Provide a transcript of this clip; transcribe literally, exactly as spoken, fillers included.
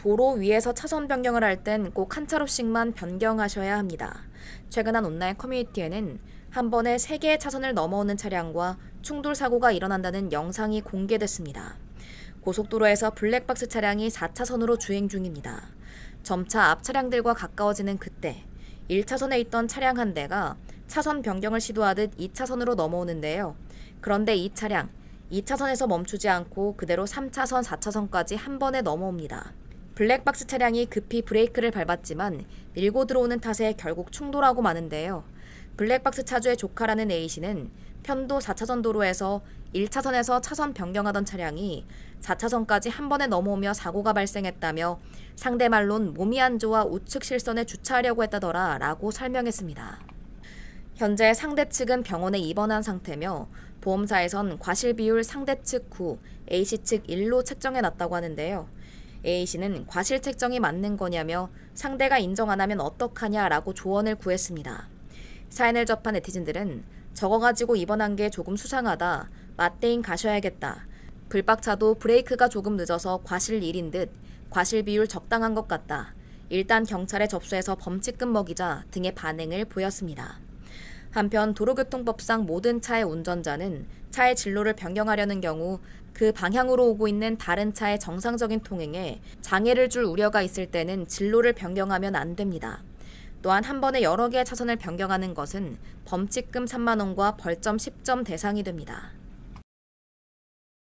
도로 위에서 차선 변경을 할 땐 꼭 한 차로씩만 변경하셔야 합니다. 최근 한 온라인 커뮤니티에는 한 번에 세 개의 차선을 넘어오는 차량과 충돌 사고가 일어난다는 영상이 공개됐습니다. 고속도로에서 블랙박스 차량이 사 차선으로 주행 중입니다. 점차 앞 차량들과 가까워지는 그때 일 차선에 있던 차량 한 대가 차선 변경을 시도하듯 이 차선으로 넘어오는데요. 그런데 이 차량, 이 차선에서 멈추지 않고 그대로 삼 차선, 사 차선까지 한 번에 넘어옵니다. 블랙박스 차량이 급히 브레이크를 밟았지만 밀고 들어오는 탓에 결국 충돌하고 마는데요. 블랙박스 차주의 조카라는 A씨는 편도 사 차선 도로에서 일 차선에서 차선 변경하던 차량이 사 차선까지 한 번에 넘어오며 사고가 발생했다며 상대 말론 몸이 안 좋아 우측 실선에 주차하려고 했다더라 라고 설명했습니다. 현재 상대 측은 병원에 입원한 상태며 보험사에선 과실 비율 상대 측 구, A씨 측 일로 책정해놨다고 하는데요. A씨는 과실 책정이 맞는 거냐며 상대가 인정 안 하면 어떡하냐라고 조언을 구했습니다. 사연을 접한 네티즌들은 저거 가지고 입원한 게 조금 수상하다. 맞대인 가셔야겠다. 블박차도 브레이크가 조금 늦어서 과실 일인 듯 과실 비율 적당한 것 같다. 일단 경찰에 접수해서 범칙금 먹이자 등의 반응을 보였습니다. 한편 도로교통법상 모든 차의 운전자는 차의 진로를 변경하려는 경우 그 방향으로 오고 있는 다른 차의 정상적인 통행에 장애를 줄 우려가 있을 때는 진로를 변경하면 안 됩니다. 또한 한 번에 여러 개의 차선을 변경하는 것은 범칙금 삼만 원과 벌점 십 점 대상이 됩니다.